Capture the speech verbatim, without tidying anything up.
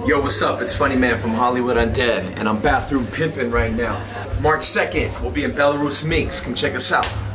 Yo, what's up? It's Funny Man from Hollywood Undead, and I'm bathroom pimping right now. March second, we'll be in Belarus, Minsk. Come check us out.